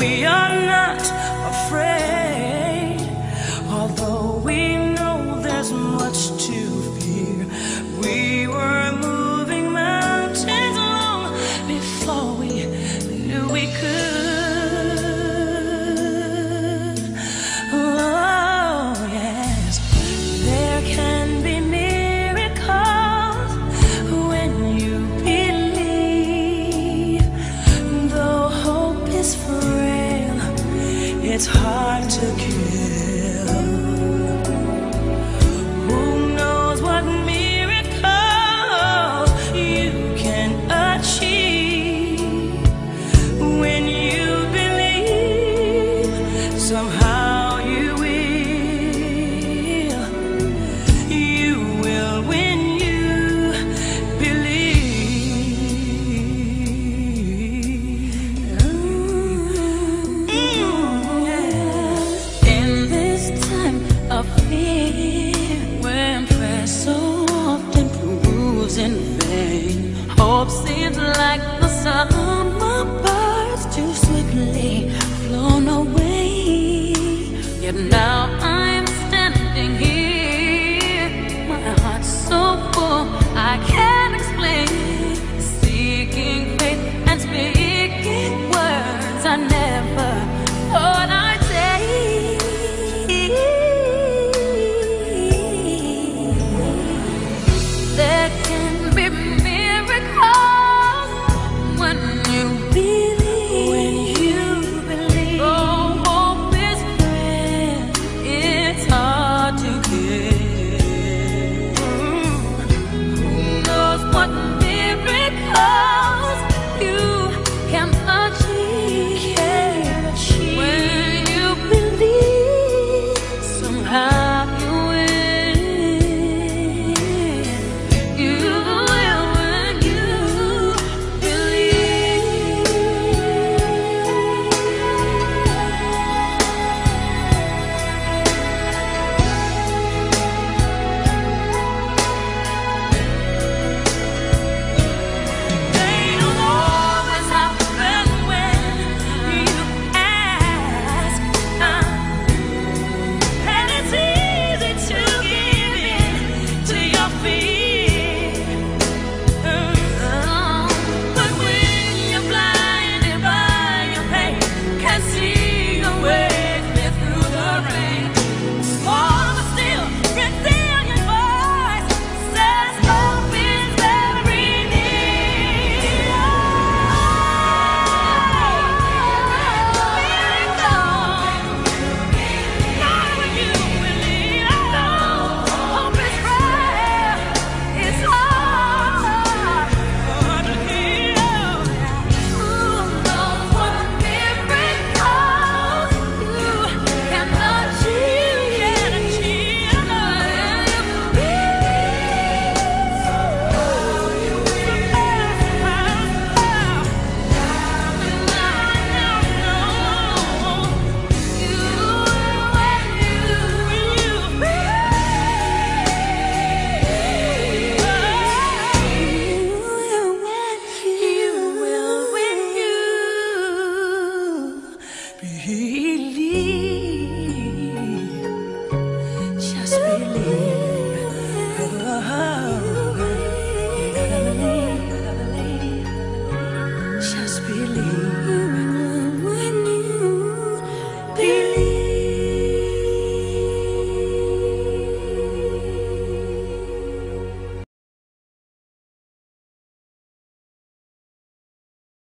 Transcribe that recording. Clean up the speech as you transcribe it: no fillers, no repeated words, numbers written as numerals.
we are not afraid. Although we know there's much to fear, we were moving mountains long before we knew we could. Oh yes, there can be miracles when you believe. Though hope is frail, it's hard to kill. Who knows what miracle you can achieve when you believe? Somehow you will when you believe. In this time of fear, when prayer so often proves in vain, hope seems like the summer birds too swiftly flown away. Yet now I'm standing here, my heart's so full I can't explain, seeking faith and speaking words I never thought I'd say. There can be miracles when you believe. When you believe. Oh, hope is frail, it's hard to get. Who knows what miracles you can achieve when you believe. Somehow you will. You will when you believe. They don't always happen when you ask, and it's easy to give in to your fear. But when you're blinded by your pain, can't see your way clear through the rain, small but still resilient voice says hope is very near. Not when you believe. Hope is frail, it's hard to heal. Who knows what miracles you can achieve? Believe, just believe. Oh.